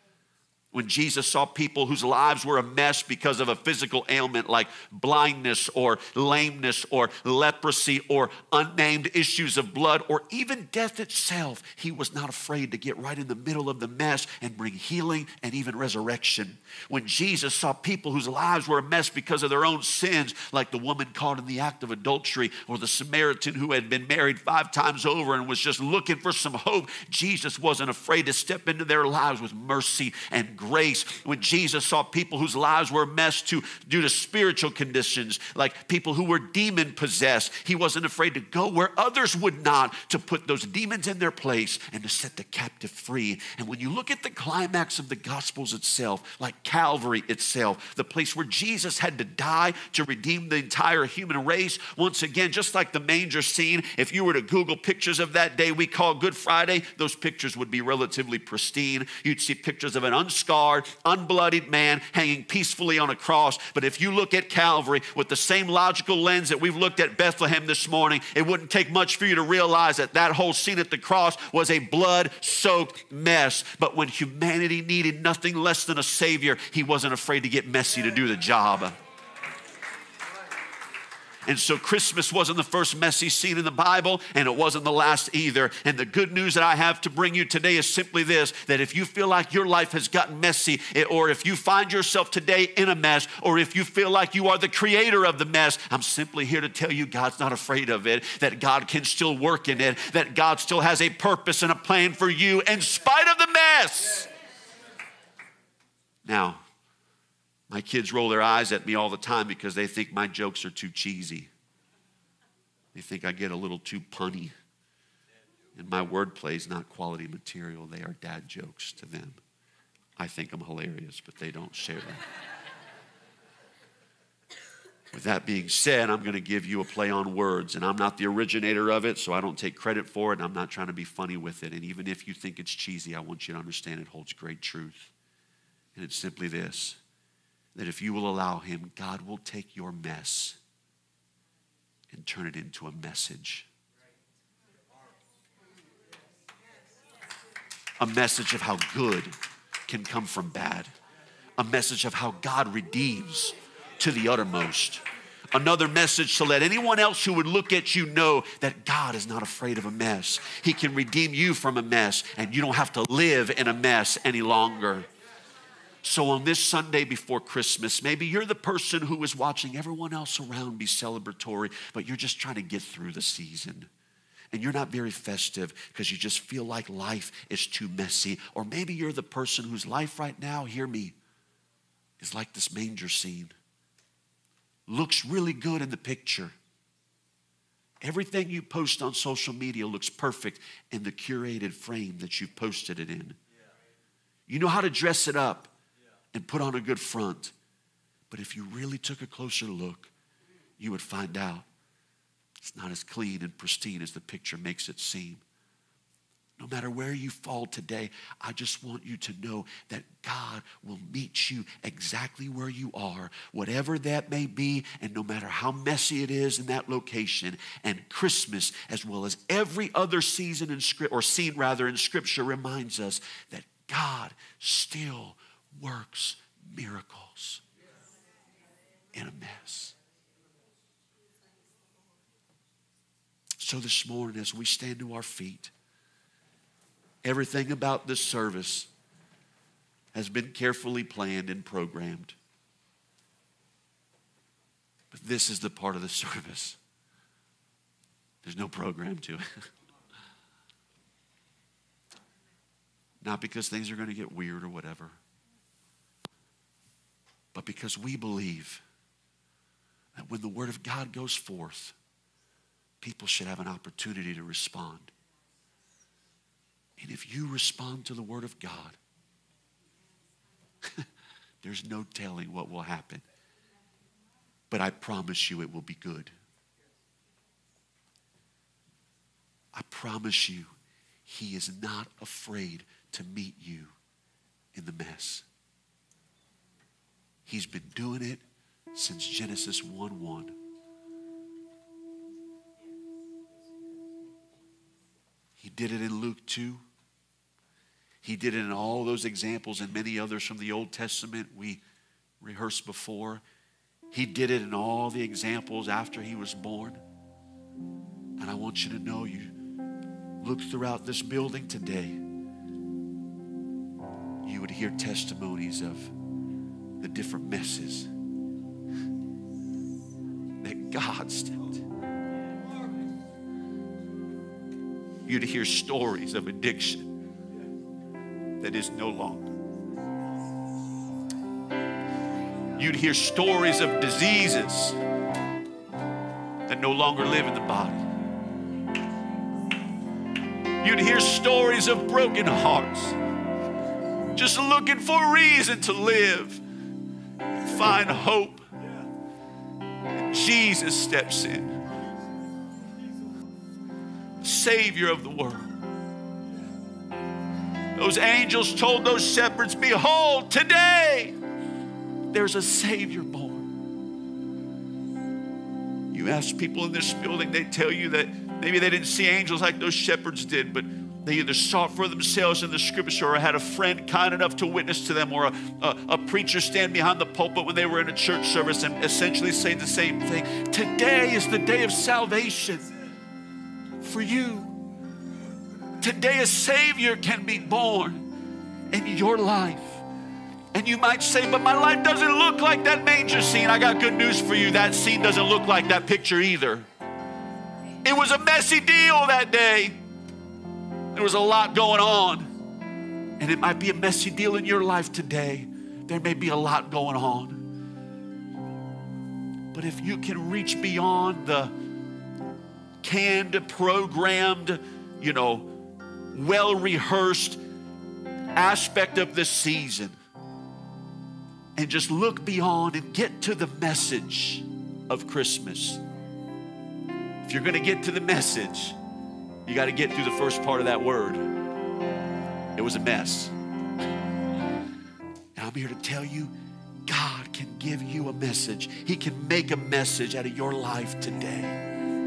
When Jesus saw people whose lives were a mess because of a physical ailment like blindness or lameness or leprosy or unnamed issues of blood or even death itself, He was not afraid to get right in the middle of the mess and bring healing and even resurrection. When Jesus saw people whose lives were a mess because of their own sins, like the woman caught in the act of adultery or the Samaritan who had been married 5 times over and was just looking for some hope, Jesus wasn't afraid to step into their lives with mercy and grace. When Jesus saw people whose lives were a mess due to spiritual conditions, like people who were demon possessed, He wasn't afraid to go where others would not, to put those demons in their place and to set the captive free. And when you look at the climax of the Gospels itself, like Calvary itself, the place where Jesus had to die to redeem the entire human race, once again, just like the manger scene, if you were to Google pictures of that day we call Good Friday, those pictures would be relatively pristine. You'd see pictures of an unscarred, unbloodied man hanging peacefully on a cross. But if you look at Calvary with the same logical lens that we've looked at Bethlehem this morning, it wouldn't take much for you to realize that that whole scene at the cross was a blood-soaked mess. But when humanity needed nothing less than a Savior, He wasn't afraid to get messy to do the job. And so Christmas wasn't the first messy scene in the Bible, and it wasn't the last either. And the good news that I have to bring you today is simply this, that if you feel like your life has gotten messy, or if you find yourself today in a mess, or if you feel like you are the creator of the mess, I'm simply here to tell you God's not afraid of it, that God can still work in it, that God still has a purpose and a plan for you in spite of the mess. Now, my kids roll their eyes at me all the time because they think my jokes are too cheesy. They think I get a little too punny. And my wordplay is not quality material. They are dad jokes to them. I think I'm hilarious, but they don't share them. With that being said, I'm going to give you a play on words. And I'm not the originator of it, so I don't take credit for it. And I'm not trying to be funny with it. And even if you think it's cheesy, I want you to understand it holds great truth. And it's simply this, that if you will allow Him, God will take your mess and turn it into a message. A message of how good can come from bad. A message of how God redeems to the uttermost. Another message to let anyone else who would look at you know that God is not afraid of a mess. He can redeem you from a mess, and you don't have to live in a mess any longer. So on this Sunday before Christmas, maybe you're the person who is watching everyone else around be celebratory, but you're just trying to get through the season. and you're not very festive because you just feel like life is too messy. Or maybe you're the person whose life right now, hear me, is like this manger scene. Looks really good in the picture. Everything you post on social media looks perfect in the curated frame that you've posted it in. You know how to dress it up and put on a good front. But if you really took a closer look, you would find out it's not as clean and pristine as the picture makes it seem. No matter where you fall today, I just want you to know that God will meet you exactly where you are, whatever that may be, and no matter how messy it is in that location. And Christmas, as well as every other season in scene in Scripture, reminds us that God still works miracles in a mess. So this morning, as we stand to our feet, everything about this service has been carefully planned and programmed. But this is the part of the service. There's no program to it. Not because things are going to get weird or whatever, but because we believe that when the Word of God goes forth, people should have an opportunity to respond. And if you respond to the Word of God, there's no telling what will happen. But I promise you it will be good. I promise you He is not afraid to meet you in the mess. He's been doing it since Genesis 1:1. He did it in Luke 2. He did it in all those examples and many others from the Old Testament we rehearsed before. He did it in all the examples after he was born. And I want you to know, you look throughout this building today, you would hear testimonies of the different messes that God stepped. You'd hear stories of addiction that is no longer. You'd hear stories of diseases that no longer live in the body. You'd hear stories of broken hearts just looking for a reason to live and find hope. And Jesus steps in, Savior of the world. Those angels told those shepherds, behold, today there's a Savior born. You ask people in this building, they tell you that maybe they didn't see angels like those shepherds did, but they either saw it for themselves in the Scripture or had a friend kind enough to witness to them, or a preacher stand behind the pulpit when they were in a church service and essentially say the same thing. Today is the day of salvation for you. Today a Savior can be born in your life. And you might say, but my life doesn't look like that manger scene. I got good news for you. That scene doesn't look like that picture either. It was a messy deal that day. There was a lot going on. And it might be a messy deal in your life today. There may be a lot going on. But if you can reach beyond the canned, programmed, well-rehearsed aspect of this season and just look beyond and get to the message of Christmas. If you're going to get to the message, you got to get through the first part of that word. It was a mess. And I'm here to tell you, God can give you a message. He can make a message out of your life today.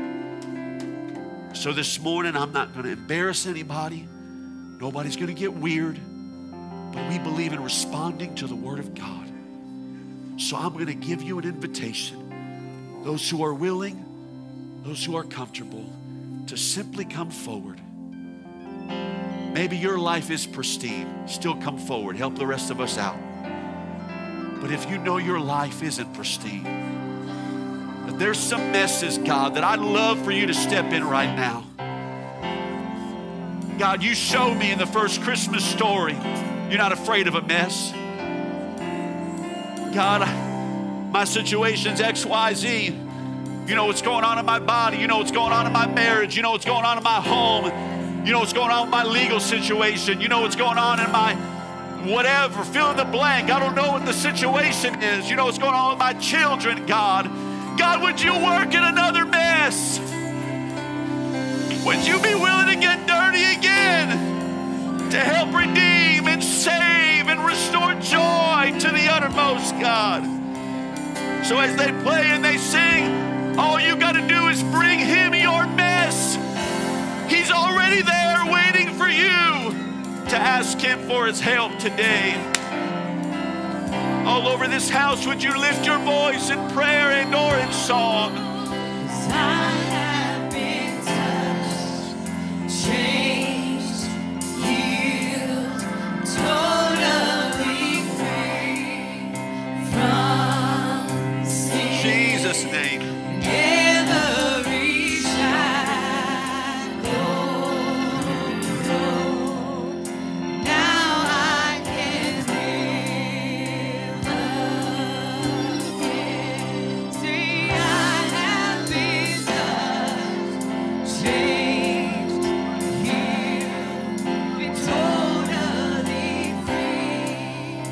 So this morning, I'm not going to embarrass anybody. Nobody's going to get weird. But we believe in responding to the Word of God. So I'm going to give you an invitation. Those who are willing, those who are comfortable, to simply come forward. Maybe your life is pristine. Still come forward. Help the rest of us out. But if you know your life isn't pristine, that there's some messes, God, that I'd love for you to step in right now. God, you showed me in the first Christmas story, you're not afraid of a mess. God, my situation's XYZ. You know what's going on in my body. You know what's going on in my marriage. You know what's going on in my home. You know what's going on with my legal situation. You know what's going on in my whatever. Fill in the blank. I don't know what the situation is. You know what's going on with my children, God. God, would you work in another mess? Would you be willing to get dirty again to help redeem and save and restore joy to the uttermost, God? So as they play and they sing, all you got to do is bring him your mess. He's already there waiting for you to ask him for his help today. All over this house, would you lift your voice in prayer and or in song? I have been touched, changed, healed, totally free from sin. In Jesus' name. Every shackle broke. Now I can live again. See, I have been touched, changed, healed, been totally free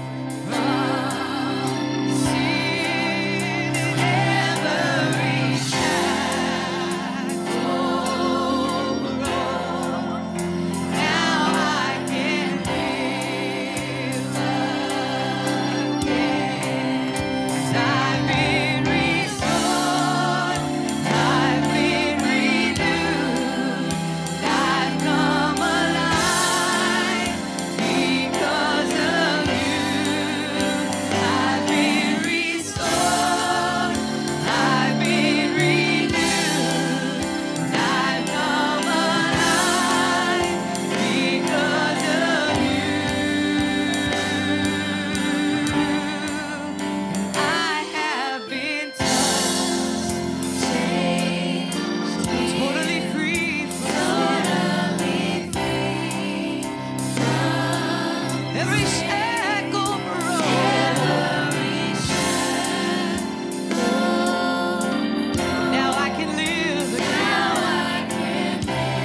from sin. Every shackle broke. Now I can live again. 'Cause I've been restored, I've been renewed, I've come alive because of you. I've been restored, I've been renewed, I've come alive because of you. I have been touched, changed, totally free from every shackle broke. Now I can live again.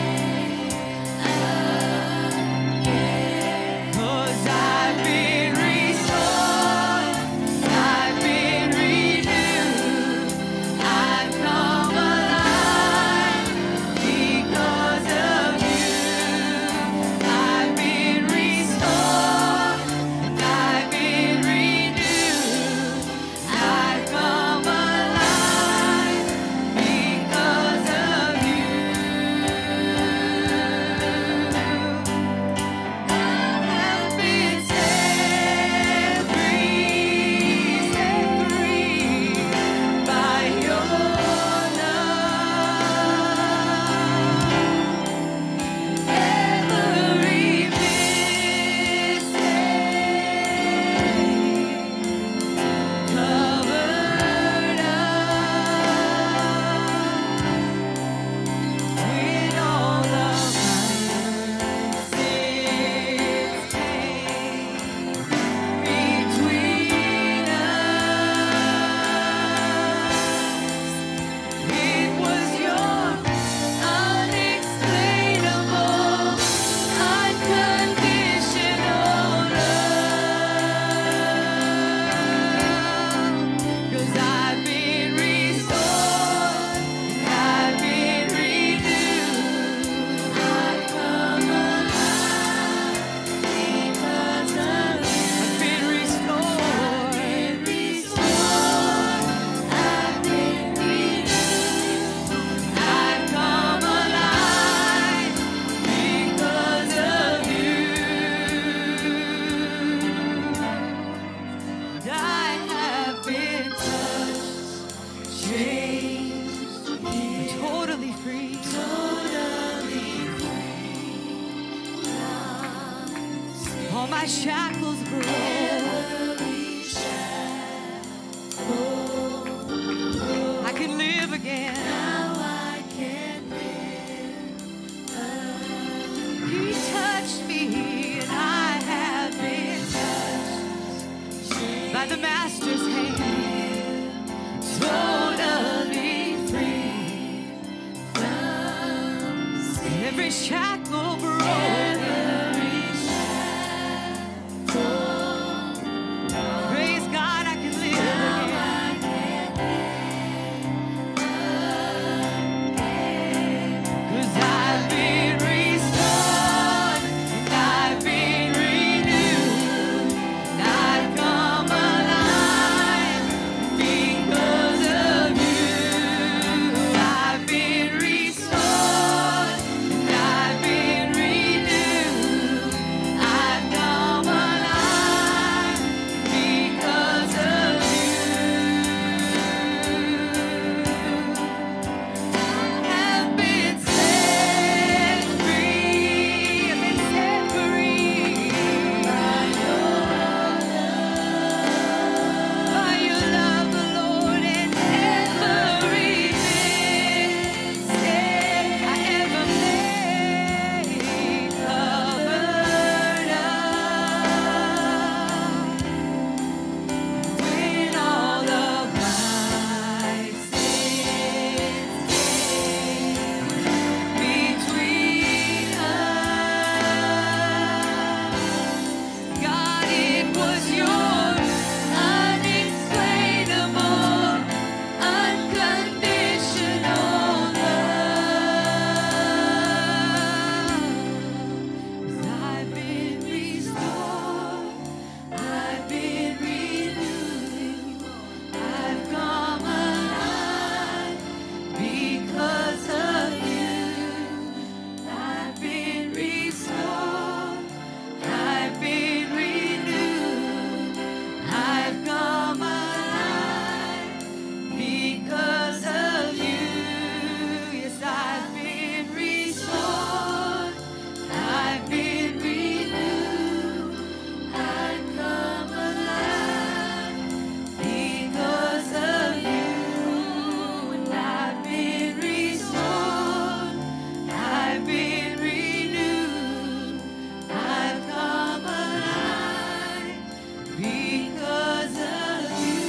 'Cause I've been restored, I've been renewed, I've come alive because of you. I've been restored, I've been renewed, I've come alive because of you. I've been set free by your love. Every mistake covered up with all of my sins between us. It was your unexplainable, unconditional love. 'Cause I've been restored, I've been renewed, I've come alive because of you. I've been restored, I've been renewed, I've come alive because of you. I have been touched, changed, totally free. All my shackles broke. I can live again. Now I can live again. every shackle broken. Praise God, I can live again. 'Cause I've been restored, and I've been renewed, and I've come alive because of you. I've been restored, and I've been renewed, I've come alive because of you. I've been set free, I've been set free by your love, Lord, and every mistake I ever made covered up. When all of my sins between us, God, it was your unexplainable, unconditional love. 'Cause I've been restored, I've been renewed, I've come alive because of you. I've been restored, I've been renewed, I've come alive because of you. Yes, I've been restored, I've been renewed, I've come alive because of you. And I've been restored, I've been renewed, I've come alive because of you.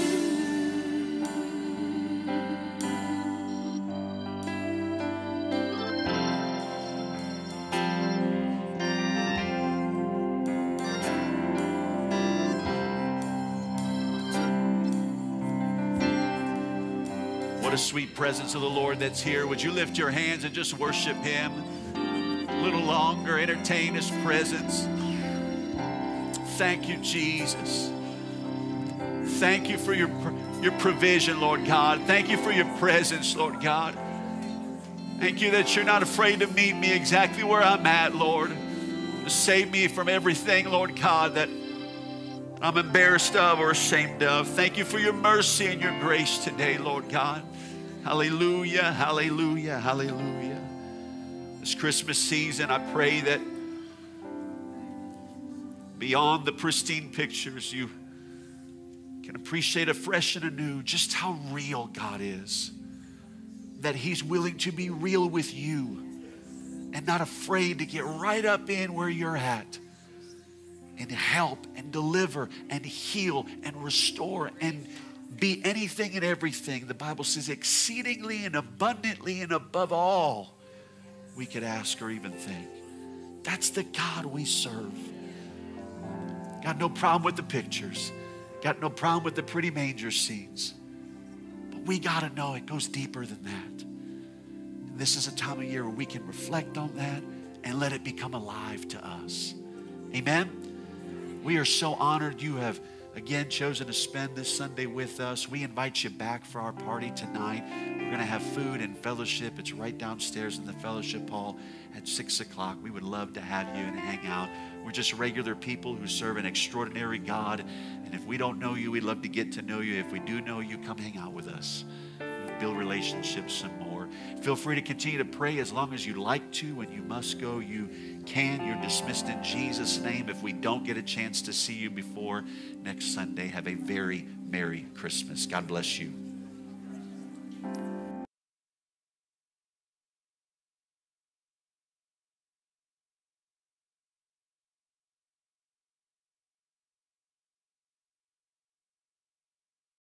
What a sweet presence of the Lord that's here. Would you lift your hands and just worship Him a little longer, entertain His presence? Thank you, Jesus. Thank you for your provision, Lord God. Thank you for your presence, Lord God. Thank you that you're not afraid to meet me exactly where I'm at, Lord. To save me from everything, Lord God, that I'm embarrassed of or ashamed of. Thank you for your mercy and your grace today, Lord God. Hallelujah, hallelujah, hallelujah. This Christmas season, I pray that beyond the pristine pictures, you can appreciate afresh and anew just how real God is. That He's willing to be real with you and not afraid to get right up in where you're at and help and deliver and heal and restore and be anything and everything. The Bible says exceedingly and abundantly and above all we could ask or even think. That's the God we serve. Got no problem with the pictures. Got no problem with the pretty manger scenes. But we got to know it goes deeper than that. And this is a time of year where we can reflect on that and let it become alive to us. Amen? We are so honored you have again chosen to spend this Sunday with us. We invite you back for our party tonight. We're going to have food and fellowship. It's right downstairs in the fellowship hall at 6 o'clock. We would love to have you and hang out. We're just regular people who serve an extraordinary God. And if we don't know you, we'd love to get to know you. If we do know you, come hang out with us. Build relationships some more. Feel free to continue to pray as long as you like to. When you must go, you can. You're dismissed in Jesus' name. If we don't get a chance to see you before next Sunday, have a very Merry Christmas. God bless you.